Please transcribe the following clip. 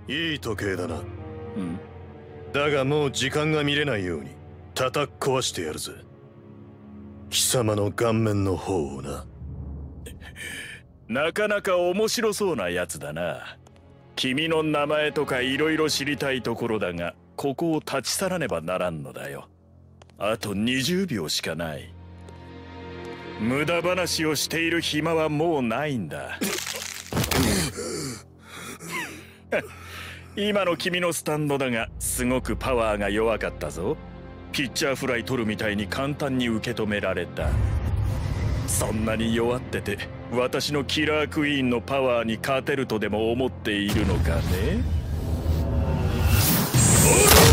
いい時計だな。 うん。 だがもう時間が見れないように叩き壊してやるぜ。貴様の顔面の方をな。 なかなか面白そうなやつだな。君の名前とかいろいろ知りたいところだが、ここを立ち去らねばならんのだよ。あと20秒しかない。無駄話をしている暇はもうないんだ。今の君のスタンドだがすごくパワーが弱かったぞ。ピッチャーフライ取るみたいに簡単に受け止められた。そんなに弱ってて私のキラークイーンのパワーに勝てるとでも思っているのかね。